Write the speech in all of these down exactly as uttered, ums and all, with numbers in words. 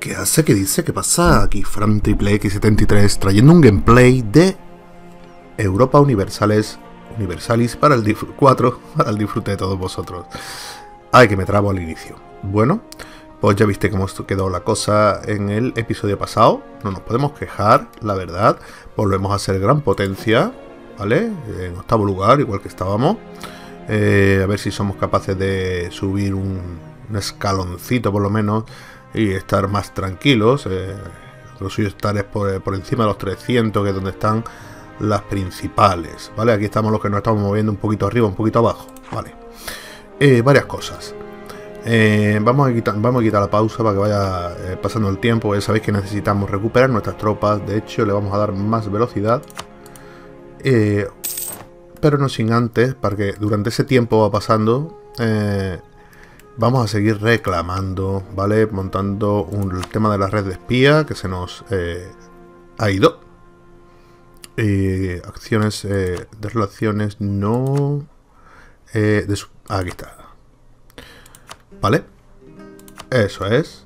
¿Qué hace? ¿Qué dice? ¿Qué pasa? Aquí Fran Triple X setenta y tres trayendo un gameplay de Europa Universales Universalis para el cuatro para el disfrute de todos vosotros. Ay, que me trabo al inicio. Bueno, pues ya viste cómo quedó la cosa en el episodio pasado. No nos podemos quejar, la verdad. Volvemos a ser gran potencia, ¿vale? En octavo lugar, igual que estábamos. Eh, a ver si somos capaces de subir un, un escaloncito por lo menos y estar más tranquilos. Eh, lo suyo estar es por, por encima de los trescientos, que es donde están las principales, ¿vale? Aquí estamos los que nos estamos moviendo un poquito arriba, un poquito abajo, ¿vale? Eh, varias cosas. Eh, vamos, a quitar, vamos a quitar la pausa para que vaya eh, pasando el tiempo. Ya sabéis que necesitamos recuperar nuestras tropas. De hecho, le vamos a dar más velocidad. Eh, pero no sin antes, para que durante ese tiempo va pasando, eh, vamos a seguir reclamando, ¿vale? Montando un, el tema de la red de espía que se nos eh, ha ido. Eh, acciones eh, de relaciones no... Eh, de su, aquí está. ¿Vale? Eso es.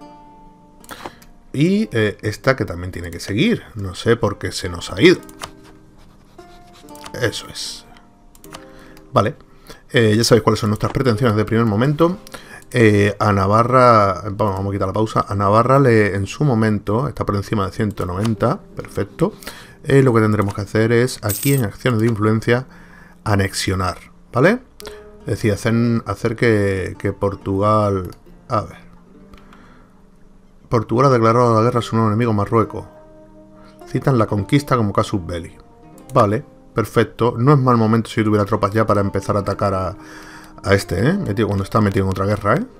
Y eh, esta que también tiene que seguir. No sé por qué se nos ha ido. Eso es. Vale. Eh, ya sabéis cuáles son nuestras pretensiones de primer momento. Eh, a Navarra... Bueno, vamos a quitar la pausa. A Navarra le, en su momento está por encima de ciento noventa. Perfecto. Eh, lo que tendremos que hacer es, aquí en acciones de influencia, anexionar. ¿Vale? Es decir, hacer, hacer que, que Portugal... A ver. Portugal ha declarado la guerra a su nuevo enemigo Marruecos. Citan la conquista como casus belli. Vale, perfecto. No es mal momento si tuviera tropas ya para empezar a atacar a, a este, ¿eh? Metido cuando está metido en otra guerra, ¿eh?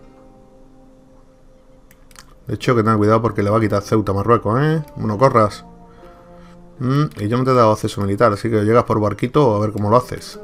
De hecho, que tenga cuidado porque le va a quitar Ceuta a Marruecos, ¿eh? No corras. Mm, y yo no te he dado acceso militar, así que llegas por barquito a ver cómo lo haces.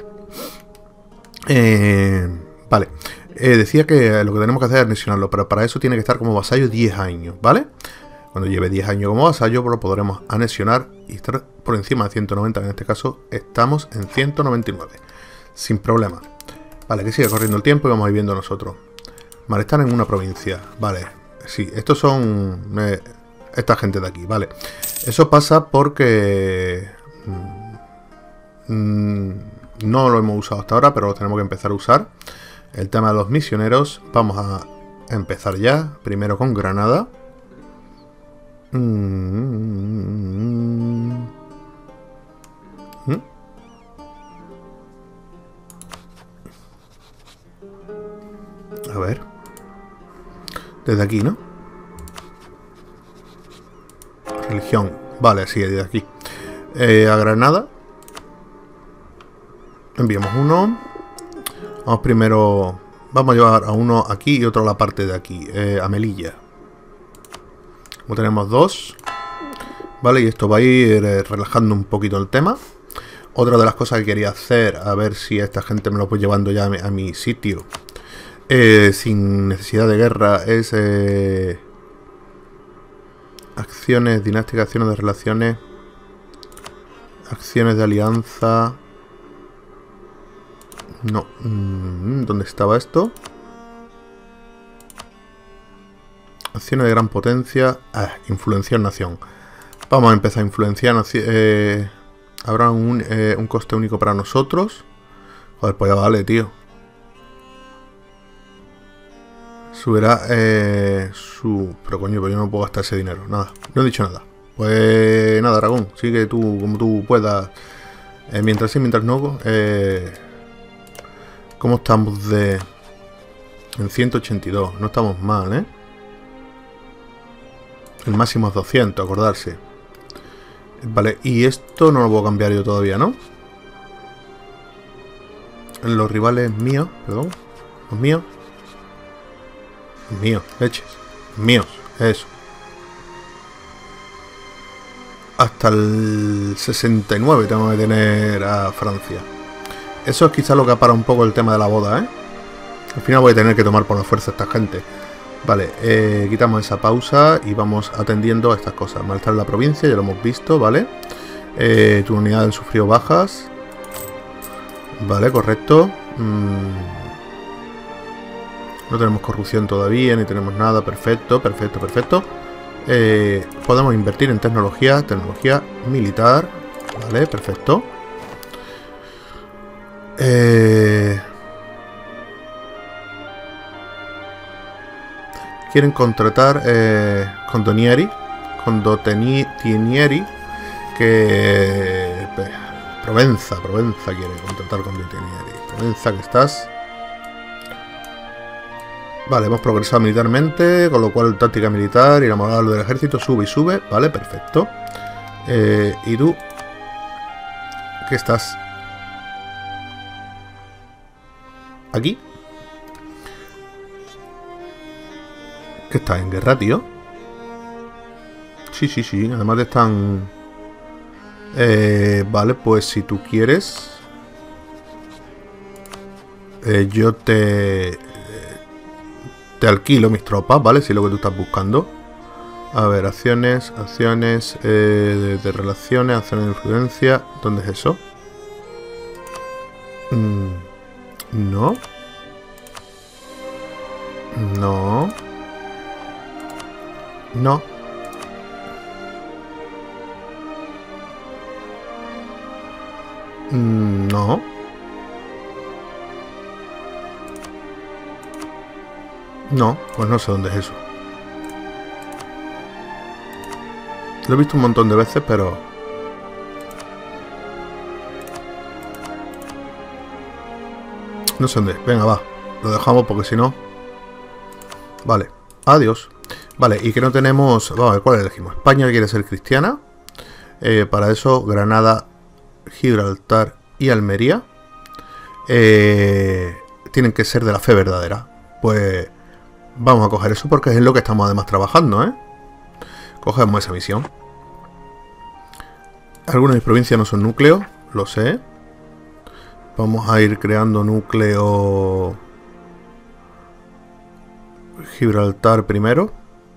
Eh, vale, eh, decía que lo que tenemos que hacer es anexionarlo, pero para eso tiene que estar como vasallo diez años, ¿vale? Cuando lleve diez años como vasallo, pues lo podremos anexionar y estar por encima de ciento noventa, en este caso estamos en ciento noventa y nueve, sin problema. Vale, que siga corriendo el tiempo y vamos a ir viendo nosotros. Vale, están en una provincia, vale, sí, estos son eh, esta gente de aquí, vale. Eso pasa porque... Mmm, no lo hemos usado hasta ahora, pero lo tenemos que empezar a usar. El tema de los misioneros. Vamos a empezar ya. Primero con Granada. Mm-hmm. ¿Mm? A ver. Desde aquí, ¿no? Religión. Vale, sí, desde aquí. Eh, a Granada. Enviamos uno. Vamos primero. Vamos a llevar a uno aquí y otro a la parte de aquí. Eh, a Melilla. Como tenemos dos. Vale, y esto va a ir eh, relajando un poquito el tema. Otra de las cosas que quería hacer, a ver si esta gente me lo voy llevando ya a mi, a mi sitio. Eh, sin necesidad de guerra, es. Eh, acciones dinásticas, acciones de relaciones. Acciones de alianza. No. ¿Dónde estaba esto? Acciones de gran potencia. Ah, influenciar nación. Vamos a empezar a influenciar. Eh, Habrá un, eh, un coste único para nosotros. Joder, pues ya vale, tío. Subirá eh, su... Pero coño, pero yo no puedo gastar ese dinero. Nada, no he dicho nada. Pues nada, Aragón. Sigue tú como tú puedas. Eh, mientras sí, mientras no... Eh, ¿Cómo estamos de...? En ciento ochenta y dos. No estamos mal, ¿eh? El máximo es doscientos, acordarse. Vale, y esto no lo puedo cambiar yo todavía, ¿no? Los rivales míos, perdón. Los míos. Míos, leches. Míos, eso. Hasta el sesenta y nueve tengo que tener a Francia. Eso es quizás lo que para un poco el tema de la boda, ¿eh? Al final voy a tener que tomar por la fuerza a esta gente. Vale, eh, quitamos esa pausa y vamos atendiendo a estas cosas. Malestar en la provincia, ya lo hemos visto, ¿vale? Eh, tu unidad han sufrido bajas. Vale, correcto. Mm. No tenemos corrupción todavía, ni tenemos nada. Perfecto, perfecto, perfecto. Eh, podemos invertir en tecnología, tecnología militar. Vale, perfecto. Eh, quieren contratar eh, Condottieri, Condottieri, que eh, Provenza, Provenza quiere contratar Condottieri. Provenza, que estás. Vale, hemos progresado militarmente, con lo cual táctica militar y la moral del ejército sube y sube. Vale, perfecto. Eh, ¿Y tú? ¿Qué estás? ¿Aquí? ¿Qué estás en guerra, tío? Sí, sí, sí. Además están... Eh, vale, pues si tú quieres... Eh, yo te... Te alquilo mis tropas, ¿vale? Si es lo que tú estás buscando. A ver, acciones, acciones eh, de, de relaciones, acciones de influencia. ¿Dónde es eso? Mm, no. No. No. Mm, no. No, pues no sé dónde es eso. Lo he visto un montón de veces, pero... No sé dónde. Venga, va. Lo dejamos porque si no... Vale. Adiós. Vale, y que no tenemos... Vamos a ver, ¿cuál elegimos? España quiere ser cristiana. Eh, para eso, Granada, Gibraltar y Almería. Eh, tienen que ser de la fe verdadera. Pues... Vamos a coger eso porque es lo que estamos además trabajando, ¿eh? Cogemos esa misión. Algunas de mis provincias no son núcleo, lo sé. Vamos a ir creando núcleo... Gibraltar primero.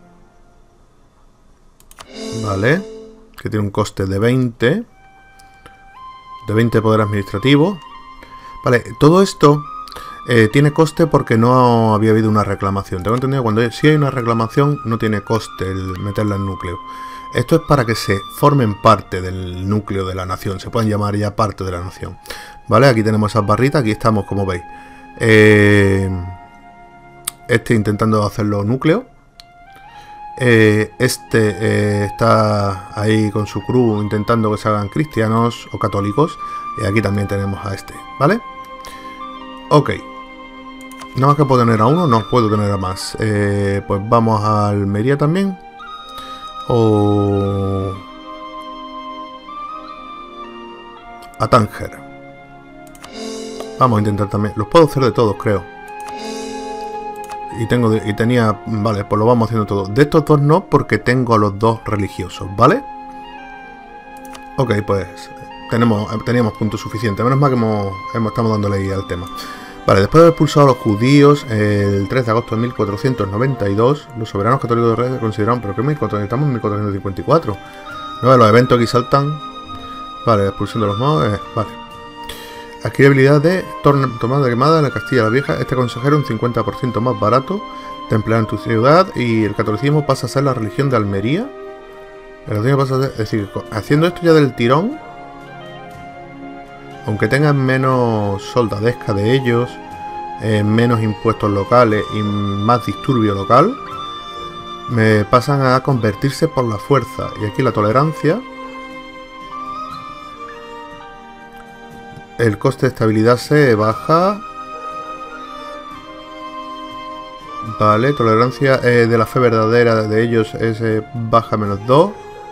Vale. Que tiene un coste de veinte. De veinte poder administrativo. Vale, todo esto... Eh, tiene coste porque no había habido una reclamación. Tengo entendido que cuando sí hay una reclamación no tiene coste el meterla en núcleo. Esto es para que se formen parte del núcleo de la nación. Se pueden llamar ya parte de la nación. Vale, aquí tenemos esas barritas. Aquí estamos, como veis. Eh, este intentando hacerlo núcleo. Eh, este eh, está ahí con su crew intentando que se hagan cristianos o católicos. Y aquí también tenemos a este. ¿Vale? Ok. Nada más que puedo tener a uno, no puedo tener a más. Eh, pues vamos a Almería también. O... a Tánger. Vamos a intentar también. Los puedo hacer de todos, creo. Y tengo de, y tenía... Vale, pues lo vamos haciendo todo. De estos dos no, porque tengo a los dos religiosos, ¿vale? Ok, pues... Tenemos, teníamos puntos suficientes. Menos mal que hemos, hemos, estamos dándole guía al tema. Vale, después de haber expulsado a los judíos el tres de agosto de mil cuatrocientos noventa y dos, los soberanos católicos de Reyes consideraron, pero que mil cuatrocientos, estamos en mil cuatrocientos cincuenta y cuatro. No, los eventos aquí saltan. Vale, expulsión de los modos. Eh, vale. Adquiere habilidad de tomada de quemada en la Castilla la Vieja. Este consejero un cincuenta por ciento más barato de emplear en tu ciudad. Y el catolicismo pasa a ser la religión de Almería. El catolicismo pasa a ser, es decir, haciendo esto ya del tirón. Aunque tengan menos soldadesca de ellos, eh, menos impuestos locales y más disturbio local, me pasan a convertirse por la fuerza. Y aquí la tolerancia, el coste de estabilidad se baja. Vale, tolerancia eh, de la fe verdadera de ellos es eh, baja menos dos.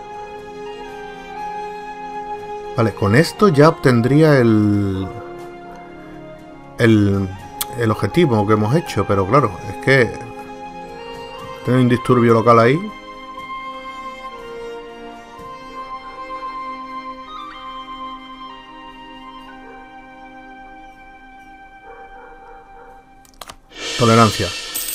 Vale, con esto ya obtendría el, el el objetivo que hemos hecho, pero claro, es que tener un disturbio local ahí. Tolerancia.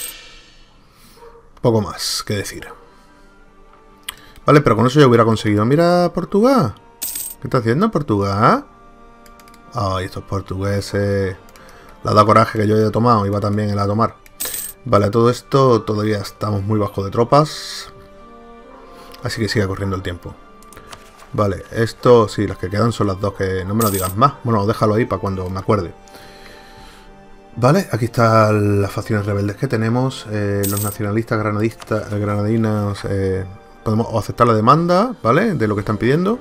Poco más que decir. Vale, pero con eso ya hubiera conseguido. Mira, Portugal. ¿Qué está haciendo Portugal? Ay, estos portugueses. La da coraje que yo haya tomado. Iba también él a tomar. Vale, a todo esto todavía estamos muy bajo de tropas. Así que siga corriendo el tiempo. Vale, esto sí, las que quedan son las dos, que no me lo digas más. Bueno, déjalo ahí para cuando me acuerde. Vale, aquí están las facciones rebeldes que tenemos. Eh, los nacionalistas granadistas, granadinos, eh, podemos aceptar la demanda, ¿vale? De lo que están pidiendo.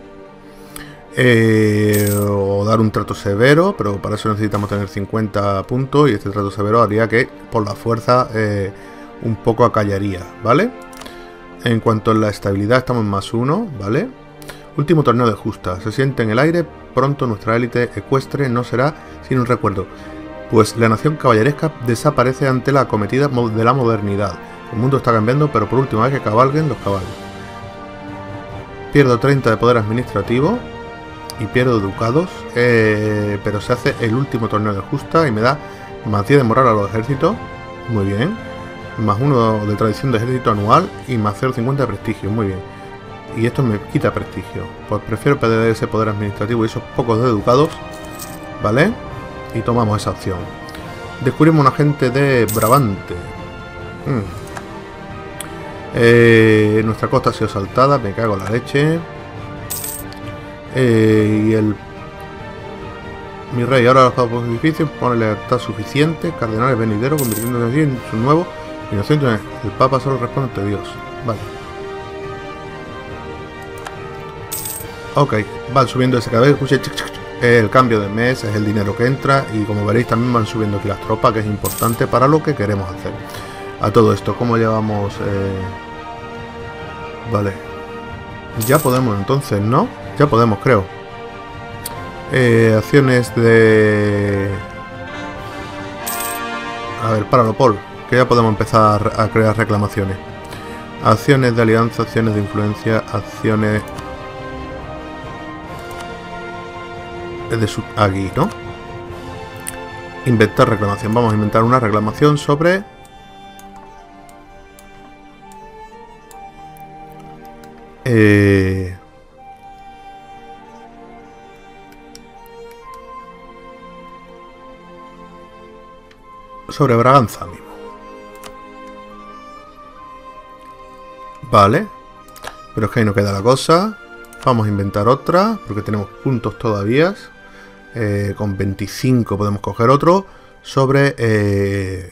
Eh, o dar un trato severo, pero para eso necesitamos tener cincuenta puntos y este trato severo haría que por la fuerza eh, un poco acallaría, ¿vale? En cuanto a la estabilidad estamos en más uno, ¿vale? Último torneo de justa, se siente en el aire, pronto nuestra élite ecuestre no será sin un recuerdo, pues la nación caballeresca desaparece ante la acometida de la modernidad. El mundo está cambiando, pero por última vez que cabalguen los caballos. Pierdo treinta de poder administrativo y pierdo ducados, eh, pero se hace el último torneo de justa y me da más diez de moral a los ejércitos, muy bien, más uno de tradición de ejército anual y más cero coma cincuenta de prestigio, muy bien. Y esto me quita prestigio, pues prefiero perder ese poder administrativo y esos pocos de ducados, ¿vale? Y tomamos esa opción. Descubrimos un agente de Brabante. Hmm. Eh, nuestra costa ha sido asaltada, me cago en la leche. Eh, y el... Mi rey ahora ha alojado por edificios, pone lealtad suficiente, cardenales venideros, convirtiéndose en su nuevo inocente. El Papa solo responde ante Dios. Vale. Ok, van subiendo ese cabello, escuche, el cambio de mes es el dinero que entra y como veréis también van subiendo aquí las tropas, que es importante para lo que queremos hacer. A todo esto, ¿cómo llevamos? Eh... Vale. Ya podemos entonces, ¿no? Ya podemos, creo. Eh, acciones de... A ver, Paralopol, que ya podemos empezar a crear reclamaciones. Acciones de alianza, acciones de influencia, acciones... de su... aquí, ¿no? Inventar reclamación. Vamos a inventar una reclamación sobre... Eh... sobre Braganza mismo. Vale. Pero es que ahí no queda la cosa. Vamos a inventar otra, porque tenemos puntos todavía. Eh, con veinticinco podemos coger otro. Sobre eh,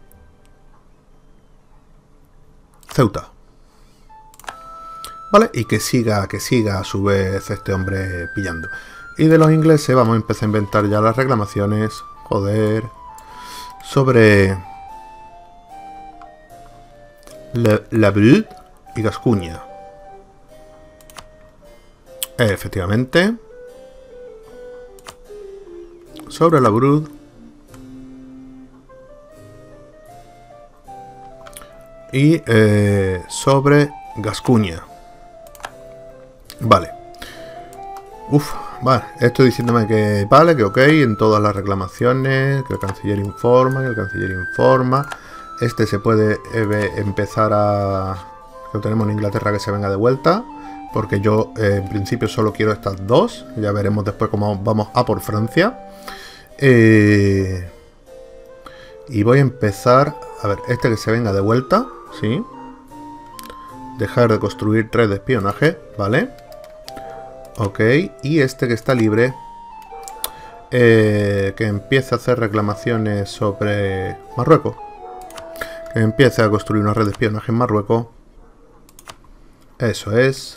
Ceuta. Vale, y que siga, que siga a su vez este hombre pillando. Y de los ingleses vamos a empezar a inventar ya las reclamaciones. Joder. Sobre La, la Brut y Gascuña. Eh, efectivamente. Sobre la Brut. Y eh, sobre Gascuña. Vale. Uf, vale. Estoy diciéndome que vale, que ok, en todas las reclamaciones, que el canciller informa, que el canciller informa. Este se puede eh, empezar a... Lo tenemos en Inglaterra, que se venga de vuelta. Porque yo eh, en principio solo quiero estas dos. Ya veremos después cómo vamos a por Francia. Eh, y voy a empezar... A ver, este que se venga de vuelta. Sí. Dejar de construir tres de espionaje. Vale. Ok. Y este que está libre. Eh, que empiece a hacer reclamaciones sobre Marruecos. Que empiece a construir una red de espionaje en Marruecos. Eso es.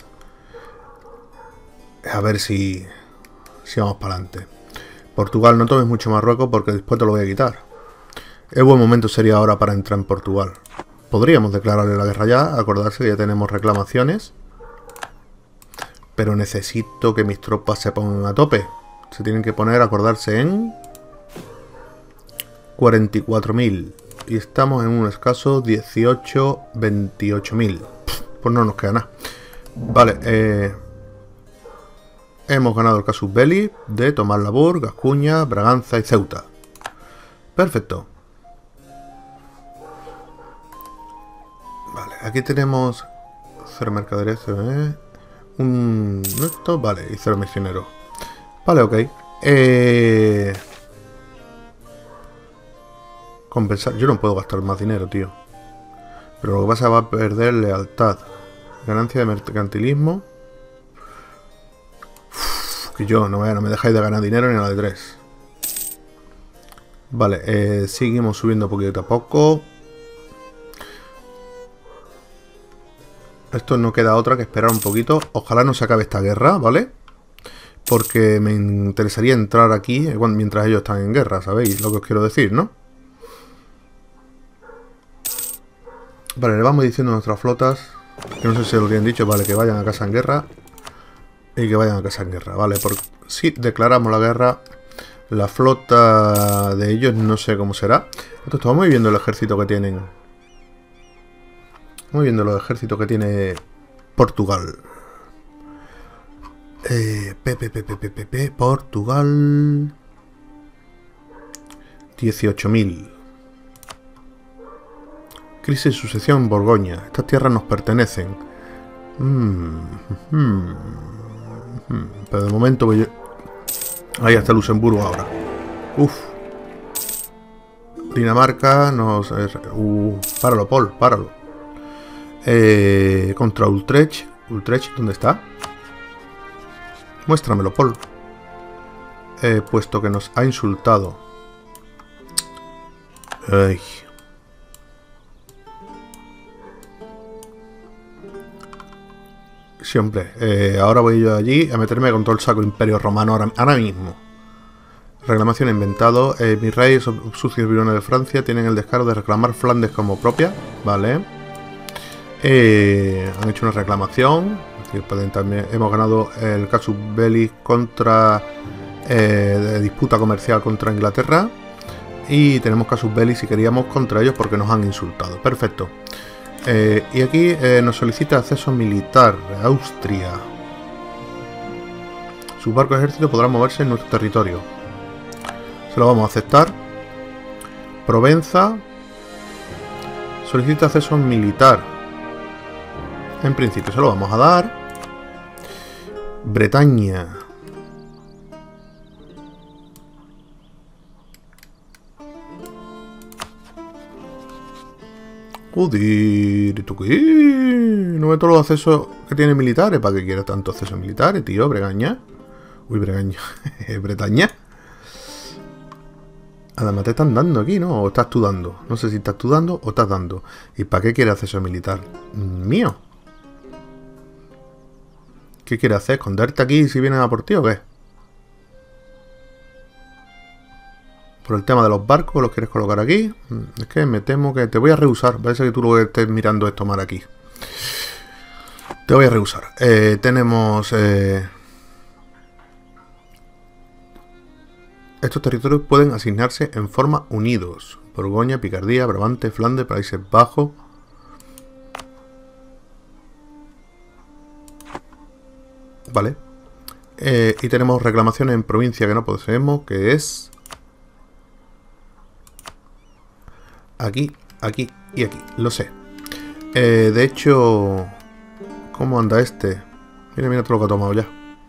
A ver si, si vamos para adelante. Portugal, no tomes mucho Marruecos porque después te lo voy a quitar. El buen momento sería ahora para entrar en Portugal. Podríamos declararle la guerra ya. Acordarse que ya tenemos reclamaciones. Pero necesito que mis tropas se pongan a tope. Se tienen que poner a acordarse en cuarenta y cuatro mil. Y estamos en un escaso dieciocho, veintiocho mil. Pues no nos queda nada. Vale, eh... hemos ganado el casus belli de Tomás Labor, Gascuña, Braganza y Ceuta. Perfecto. Vale, aquí tenemos cero mercaderes, ¿eh? Un... esto, vale, y cero misioneros. Vale, ok. Eh... compensar. Yo no puedo gastar más dinero, tío. Pero lo que pasa es que va a perder lealtad. Ganancia de mercantilismo. Uf, que yo, no me, no me dejáis de ganar dinero ni a la de tres. Vale, eh, seguimos subiendo poquito a poco. Esto no queda otra que esperar un poquito. Ojalá no se acabe esta guerra, ¿vale? Porque me interesaría entrar aquí mientras ellos están en guerra, ¿sabéis lo que os quiero decir, no? Vale, le vamos diciendo a nuestras flotas, que no sé si lo tienen dicho, vale, que vayan a casa en guerra. Y que vayan a casa en guerra, vale. Porque si declaramos la guerra, la flota de ellos no sé cómo será. Entonces estamos viendo el ejército que tienen. Estamos viendo los ejércitos que tiene Portugal. Eh, P, P, P, P, P, P, P, Portugal. dieciocho mil. Crisis de sucesión en Borgoña. Estas tierras nos pertenecen. Mm, mm, mm. Pero de momento voy yo... Ahí está Luxemburgo ahora. Uf. Dinamarca nos... Uh, páralo, Paul, páralo. Eh, contra Utrecht. Utrecht, ¿dónde está? Muéstramelo, Paul. Eh, puesto que nos ha insultado. Ay. Sí, hombre. Eh, ahora voy yo allí a meterme con todo el saco Imperio Romano ahora, ahora mismo. Reclamación inventado. Eh, mis reyes sucios virones de Francia tienen el descaro de reclamar Flandes como propia. Vale. Eh, han hecho una reclamación. Es decir, pueden también, hemos ganado el casus belli contra eh, de disputa comercial contra Inglaterra. Y tenemos casus belli si queríamos contra ellos porque nos han insultado. Perfecto. Eh, y aquí eh, nos solicita acceso militar. Austria. Sus barcos de ejército podrán moverse en nuestro territorio. Se lo vamos a aceptar. Provenza. Solicita acceso militar. En principio se lo vamos a dar. Bretaña. Joder, ¿tú qué? No ve todos los accesos que tiene militares. ¿Para qué quieres tanto acceso militares, tío? Bregaña. Uy, Bregaña. Bretaña. Además te están dando aquí, ¿no? O estás tú dando. No sé si estás tú dando o estás dando. ¿Y para qué quiere acceso militar? Mío. ¿Qué quiere hacer? ¿Esconderte aquí si vienen a por ti o qué? Por el tema de los barcos, ¿los quieres colocar aquí? Es que me temo que te voy a rehusar. Parece que tú lo que estés mirando es tomar aquí. Te voy a rehusar. Eh, tenemos... Eh... Estos territorios pueden asignarse en forma unidos. Borgoña, Picardía, Brabante, Flandes, Países Bajos. Vale. Eh, y tenemos reclamaciones en provincia que no poseemos, que es... Aquí, aquí y aquí. Lo sé. Eh, de hecho... ¿Cómo anda este? Mira, mira todo lo que ha tomado ya.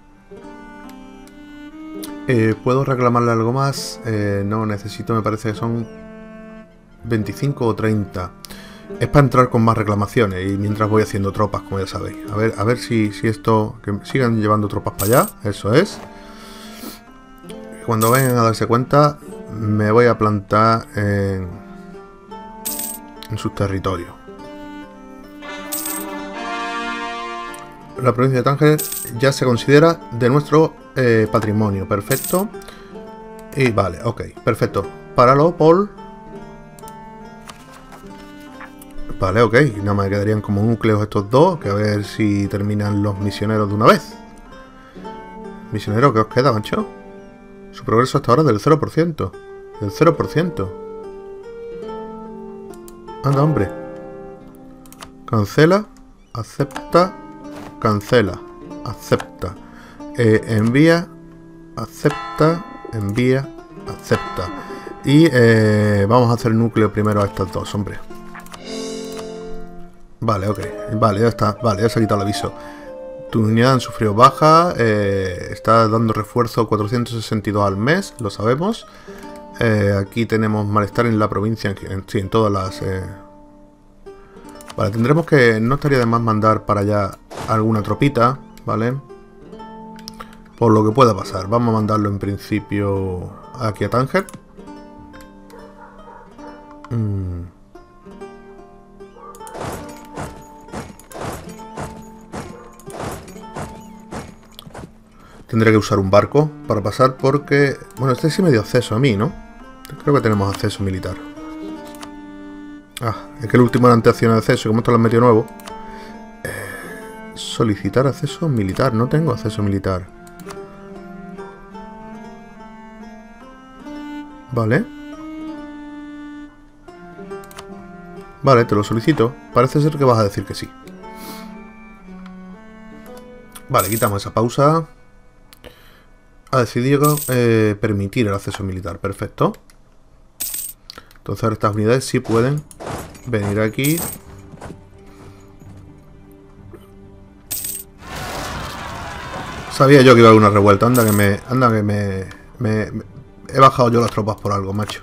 Eh, ¿Puedo reclamarle algo más? Eh, no, necesito, me parece que son veinticinco o treinta. Es para entrar con más reclamaciones y mientras voy haciendo tropas, como ya sabéis. A ver, a ver si, si esto... Que sigan llevando tropas para allá. Eso es. Cuando vengan a darse cuenta, me voy a plantar en, en sus territorios. La provincia de Tánger ya se considera de nuestro eh, patrimonio. Perfecto. Y vale, ok, perfecto. Páralo, Paul. Vale, ok. Nada más quedarían como núcleos estos dos. Que a ver si terminan los misioneros de una vez. Misionero, ¿qué os queda, macho? Su progreso hasta ahora es del cero por ciento. Del cero por ciento. Anda, hombre. Cancela. Acepta. Cancela. Acepta. Eh, envía. Acepta. Envía. Acepta. Y eh, vamos a hacer núcleo primero a estas dos, hombre. Vale, ok. Vale, ya está. Vale, ya se ha quitado el aviso. Tu unidad han sufrido baja. Eh, está dando refuerzo cuatrocientos sesenta y dos al mes. Lo sabemos. Eh, aquí tenemos malestar en la provincia, en, sí, en todas las... Eh... Vale, tendremos que... No estaría de más mandar para allá alguna tropita, ¿vale? Por lo que pueda pasar. Vamos a mandarlo en principio aquí a Tánger. Mm. Tendré que usar un barco para pasar porque... Bueno, este sí me dio acceso a mí, ¿no? Creo que tenemos acceso militar. Ah, es que el último era anteacción de acceso y como esto lo han metido nuevo. Eh, solicitar acceso militar. No tengo acceso militar. Vale. Vale, te lo solicito. Parece ser que vas a decir que sí. Vale, quitamos esa pausa. Ha decidido eh, permitir el acceso militar. Perfecto. Entonces ahora estas unidades sí pueden venir aquí. Sabía yo que iba a haber una revuelta. Anda que me... Anda que me, me, me... He bajado yo las tropas por algo, macho.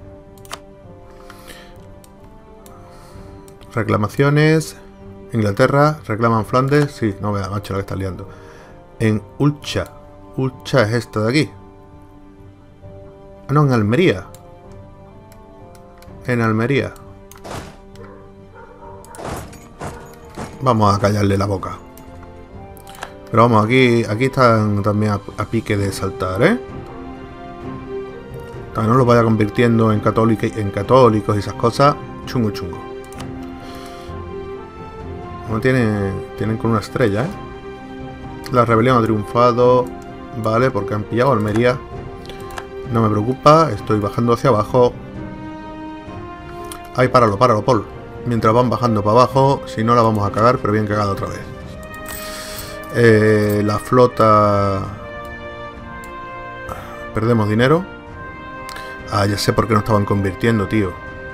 Reclamaciones. Inglaterra. Reclaman Flandes. Sí, no vea, macho, la que está liando. En Ulcha. Ulcha es esta de aquí. Ah, no, en Almería. En Almería. Vamos a callarle la boca. Pero vamos, aquí aquí están también a, a pique de saltar, ¿eh? Para que no los vaya convirtiendo en, católica, en católicos y esas cosas. Chungo, chungo. No tienen, tienen con una estrella, ¿eh? La rebelión ha triunfado. Vale, porque han pillado Almería. No me preocupa, estoy bajando hacia abajo. Ay, páralo, páralo, Paul. Mientras van bajando para abajo, si no la vamos a cagar, pero bien cagada otra vez. Eh, la flota... Perdemos dinero. Ah, ya sé por qué no estaban convirtiendo, tío.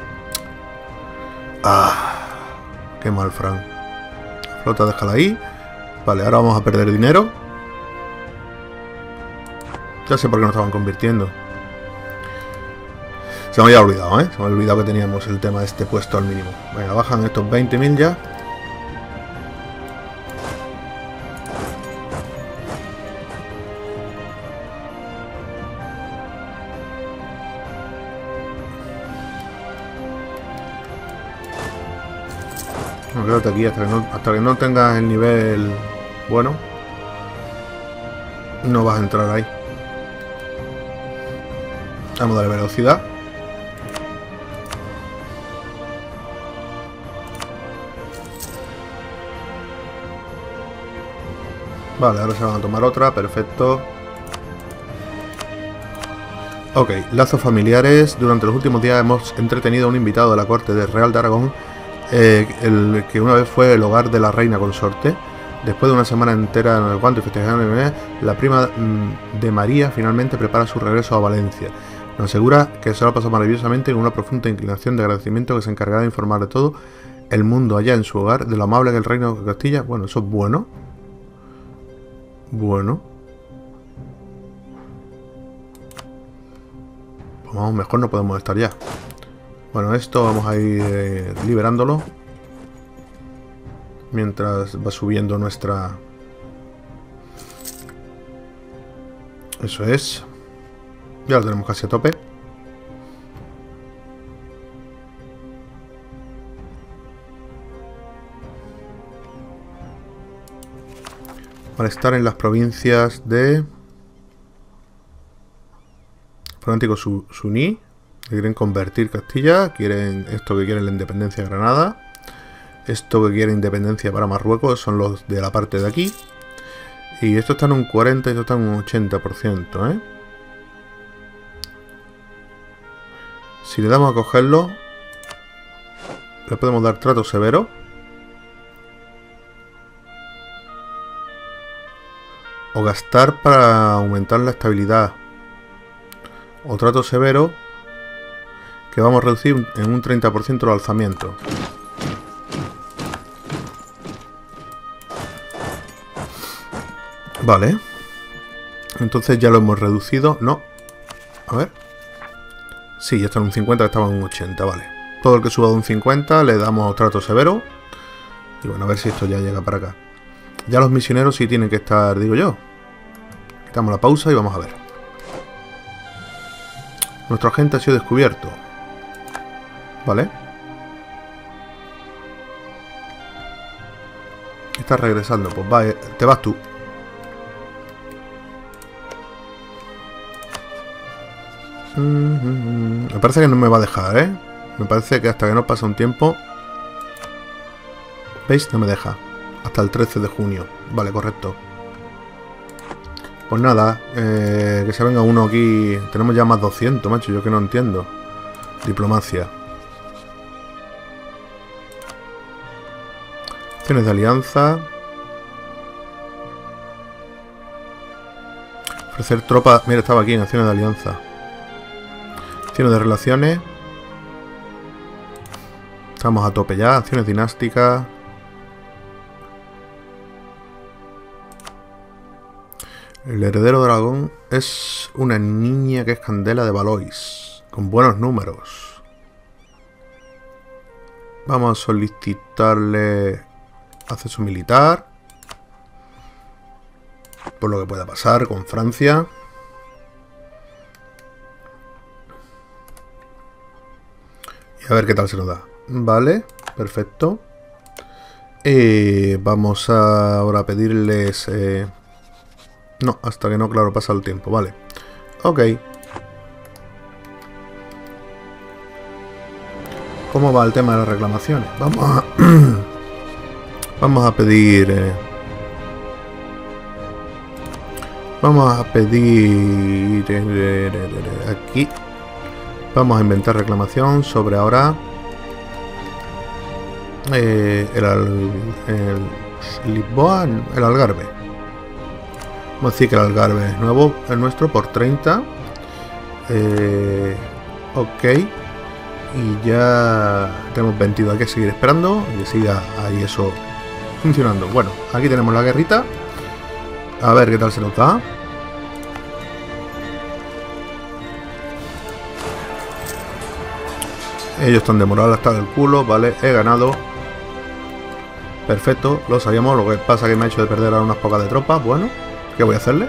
Ah, qué mal, Fran. La flota, déjala ahí. Vale, ahora vamos a perder dinero. Ya sé por qué no estaban convirtiendo. Se me había olvidado, ¿eh? Se me había olvidado que teníamos el tema de este puesto al mínimo. Venga, bajan estos veinte mil ya. No, quédate aquí hasta que no, hasta que no tengas el nivel bueno. No vas a entrar ahí. Vamos a darle velocidad. Vale, ahora se van a tomar otra, perfecto. Ok, lazos familiares. Durante los últimos días hemos entretenido a un invitado de la corte del Real de Aragón, eh, el que una vez fue el hogar de la reina consorte. Después de una semana entera en el cuanto y festejando, la prima de María finalmente prepara su regreso a Valencia. Nos asegura que se lo ha pasado maravillosamente con una profunda inclinación de agradecimiento que se encargará de informar de todo el mundo allá en su hogar, de lo amable que el reino de Castilla. Bueno, eso es bueno. Bueno. Pues vamos, mejor no podemos estar ya. Bueno, esto vamos a ir eh, liberándolo. Mientras va subiendo nuestra... Eso es. Ya lo tenemos casi a tope. Para estar en las provincias de... Fanático su suní. Que quieren convertir Castilla. Quieren esto que quieren la independencia de Granada. Esto que quiere independencia para Marruecos son los de la parte de aquí. Y esto está en un cuarenta y esto está en un ochenta por ciento, ¿eh? Si le damos a cogerlo, le podemos dar trato severo. O gastar para aumentar la estabilidad. O trato severo, que vamos a reducir en un treinta por ciento el alzamiento. Vale. Entonces ya lo hemos reducido. No. A ver. Sí, ya está en un cincuenta, que estaba en un ochenta, vale. Todo el que suba de un cincuenta le damos trato severo. Y bueno, a ver si esto ya llega para acá. Ya los misioneros sí tienen que estar, digo yo. Quitamos la pausa y vamos a ver. Nuestro agente ha sido descubierto. Vale. Estás regresando, pues va, te vas tú. Me parece que no me va a dejar, ¿eh? Me parece que hasta que no pasa un tiempo... ¿Veis? No me deja. Hasta el trece de junio. Vale, correcto. Pues nada, eh, que se venga uno aquí. Tenemos ya más doscientos, macho, yo que no entiendo. Diplomacia. Acciones de alianza. Ofrecer tropas. Mira, estaba aquí en acciones de alianza. Acciones de relaciones. Estamos a tope ya. Acciones dinásticas. El heredero dragón es una niña que es Candela de Valois, con buenos números. Vamos a solicitarle acceso militar, por lo que pueda pasar con Francia. Y a ver qué tal se nos da. Vale, perfecto. Eh, vamos a ahora a pedirles... Eh, No, hasta que no, claro, pasa el tiempo, vale. Ok. ¿Cómo va el tema de las reclamaciones? Vamos a... Vamos a pedir... Eh... Vamos a pedir... Eh, aquí. Vamos a inventar reclamación sobre ahora... Eh, el, el Lisboa, el Algarve. Vamos a decir que el Algarve es nuevo, es nuestro por treinta. Eh, ok. Y ya tenemos veintidós. Hay que seguir esperando y que siga ahí eso funcionando. Bueno, aquí tenemos la guerrita. A ver qué tal se nos da. Ellos están de moral hasta el culo. Vale, he ganado. Perfecto, lo sabíamos. Lo que pasa es que me ha hecho de perder a unas pocas de tropas. Bueno. ¿Qué voy a hacerle?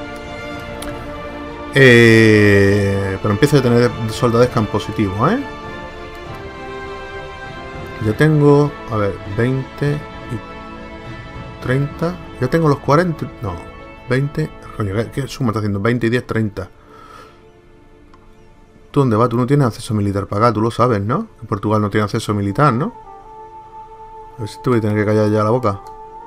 Eh, pero empiezo a tener soldadesca en positivo, ¿eh? Ya tengo... A ver, veinte y treinta. Ya tengo los cuarenta... No, veinte... Coño, ¿qué, qué suma está haciendo? veinte y diez, treinta. ¿Tú dónde vas? Tú no tienes acceso militar para acá, tú lo sabes, ¿no? Que Portugal no tiene acceso militar, ¿no? A ver si te voy a tener que callar ya la boca.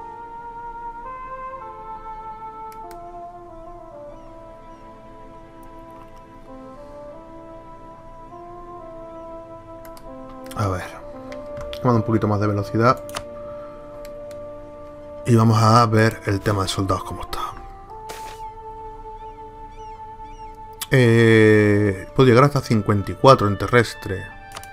A ver, vamos a dar un poquito más de velocidad y vamos a ver el tema de soldados como está. Eh, puedo llegar hasta cincuenta y cuatro en terrestre.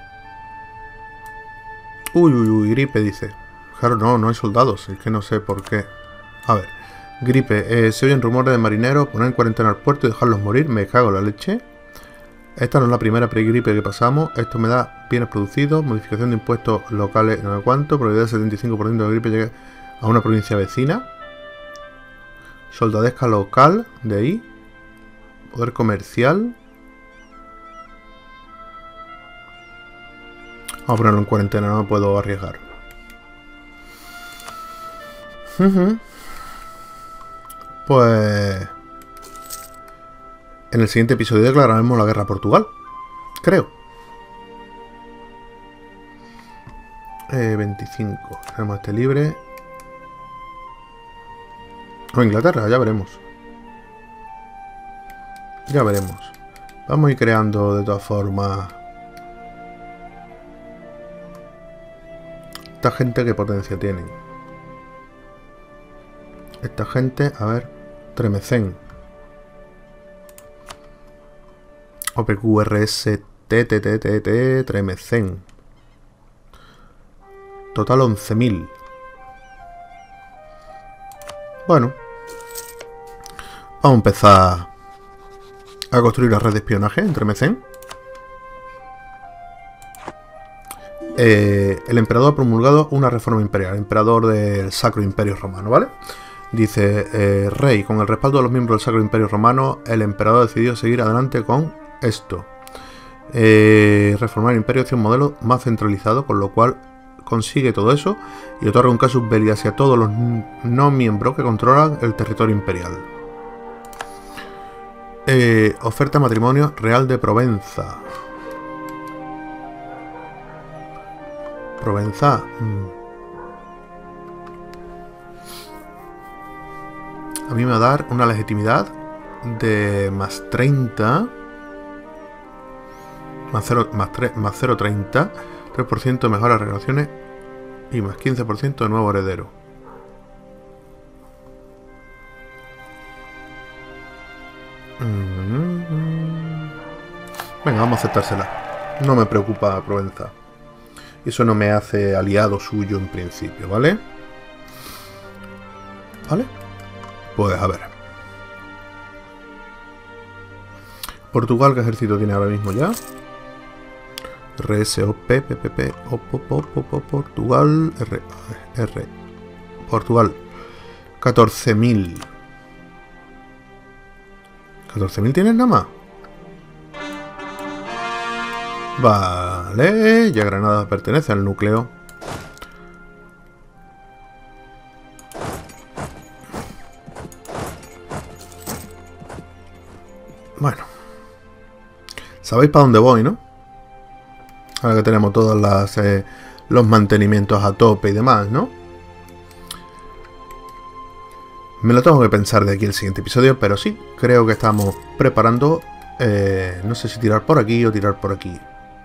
Uy, uy, uy, gripe, dice. Claro, no, no hay soldados, es que no sé por qué. A ver, gripe, eh, se oyen rumores de marineros, poner en cuarentena al puerto y dejarlos morir, me cago en la leche. Esta no es la primera pregripe que pasamos. Esto me da bienes producidos, modificación de impuestos locales, no sé cuánto, probabilidad del setenta y cinco por ciento de la gripe llegue a una provincia vecina. Soldadesca local, de ahí. Poder comercial. Vamos a ponerlo en cuarentena, no me puedo arriesgar. Uh-huh. Pues... En el siguiente episodio declararemos la guerra a Portugal. Creo. Eh, veinticinco. Tenemos este libre. O Inglaterra, ya veremos. Ya veremos. Vamos a ir creando de todas formas. Esta gente, ¿qué potencia tienen? Esta gente, a ver. Tremecén. O P Q R S T T T T T Tremecén. Total once mil. Bueno. Vamos a empezar a construir la red de espionaje en Tremecén. Eh, el emperador ha promulgado una reforma imperial, el emperador del Sacro Imperio Romano, ¿vale? Dice, eh, rey, con el respaldo de los miembros del Sacro Imperio Romano, el emperador ha decidido seguir adelante con esto. Eh, reformar el imperio hacia un modelo más centralizado, con lo cual consigue todo eso y otorga un casus belli hacia todos los no miembros que controlan el territorio imperial. Eh, oferta matrimonio real de Provenza. Provenza. A mí me va a dar una legitimidad de más treinta. Más cero, más tres, más cero coma treinta. tres por ciento de mejora de relaciones. Y más quince por ciento de nuevo heredero. Venga, vamos a aceptársela. No me preocupa Provenza. Eso no me hace aliado suyo en principio, ¿vale? ¿Vale? Pues a ver. Portugal, ¿qué ejército tiene ahora mismo ya? R S O P, P P P, O P O P, O P, Portugal, R, R. Portugal. catorce mil. ¿catorce mil tienes nada más? Vale, ya Granada pertenece al núcleo. Bueno. Sabéis para dónde voy, ¿no? Ahora que tenemos todos las, eh, los mantenimientos a tope y demás, ¿no? Me lo tengo que pensar de aquí el siguiente episodio, pero sí, creo que estamos preparando... Eh, no sé si tirar por aquí o tirar por aquí.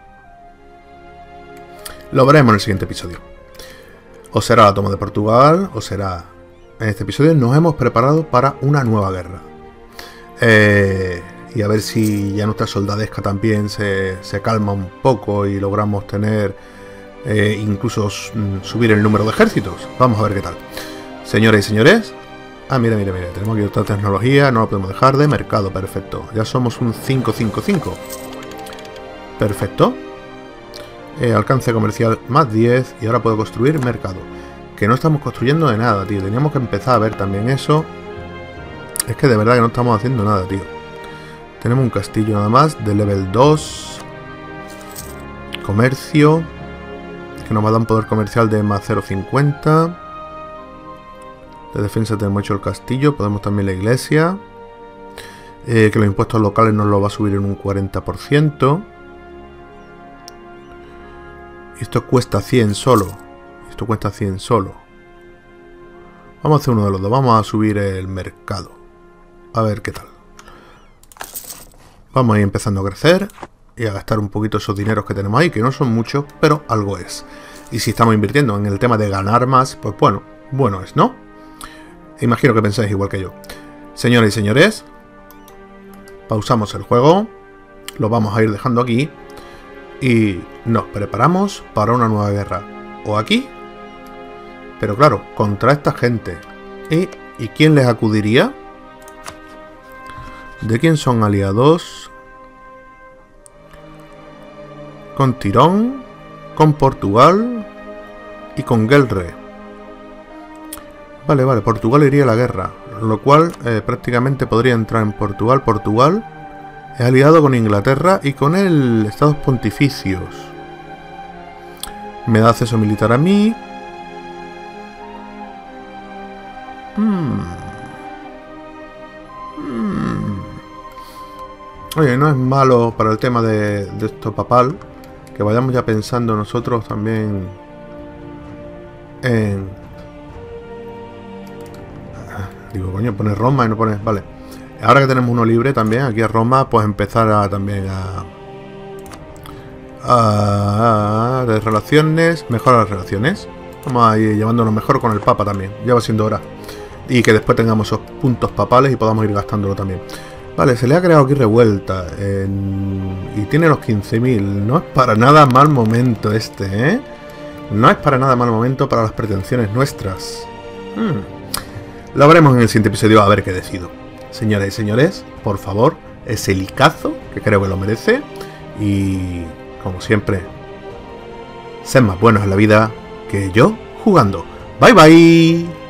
Lo veremos en el siguiente episodio. O será la toma de Portugal, o será... En este episodio nos hemos preparado para una nueva guerra. Eh, y a ver si ya nuestra soldadesca también se, se calma un poco y logramos tener... Eh, incluso subir el número de ejércitos. Vamos a ver qué tal. Señoras y señores... Ah, mira, mira, mira. Tenemos aquí otra tecnología. No la podemos dejar de mercado. Perfecto. Ya somos un cinco cinco cinco. Perfecto. Eh, alcance comercial más diez. Y ahora puedo construir mercado. Que no estamos construyendo de nada, tío. Teníamos que empezar a ver también eso. Es que de verdad que no estamos haciendo nada, tío. Tenemos un castillo nada más. De level dos. Comercio. Que nos va a dar un poder comercial de más cero coma cincuenta. De defensa tenemos hecho el castillo. Podemos también la iglesia. Eh, que los impuestos locales nos lo va a subir en un cuarenta por ciento. Esto cuesta cien solo. Esto cuesta cien solo. Vamos a hacer uno de los dos. Vamos a subir el mercado. A ver qué tal. Vamos a ir empezando a crecer. Y a gastar un poquito esos dineros que tenemos ahí. Que no son muchos, pero algo es. Y si estamos invirtiendo en el tema de ganar más, pues bueno, bueno es, ¿no? Imagino que pensáis igual que yo. Señoras y señores, pausamos el juego. Lo vamos a ir dejando aquí. Y nos preparamos para una nueva guerra. O aquí. Pero claro, contra esta gente. ¿Y, ¿y quién les acudiría? ¿De quién son aliados? Con Tirón. Con Portugal. Y con Gelre. Vale, vale, Portugal iría a la guerra, lo cual eh, prácticamente podría entrar en Portugal. Portugal es aliado con Inglaterra y con el Estados Pontificios. Me da acceso militar a mí. Hmm. Hmm. Oye, no es malo para el tema de, de esto papal que vayamos ya pensando nosotros también en... Digo, coño, pones Roma y no pones... Vale. Ahora que tenemos uno libre también, aquí a Roma, pues empezar a, también a... a... de relaciones... Mejorar las relaciones. Vamos a ir llevándonos mejor con el Papa también. Ya va siendo hora. Y que después tengamos esos puntos papales y podamos ir gastándolo también. Vale, se le ha creado aquí revuelta. En... Y tiene los quince mil. No es para nada mal momento este, ¿eh? No es para nada mal momento para las pretensiones nuestras. Hmm. Lo veremos en el siguiente episodio a ver qué decido. Señoras y señores, por favor, ese licazo, que creo que lo merece. Y, como siempre, sed más buenos en la vida que yo jugando. Bye bye.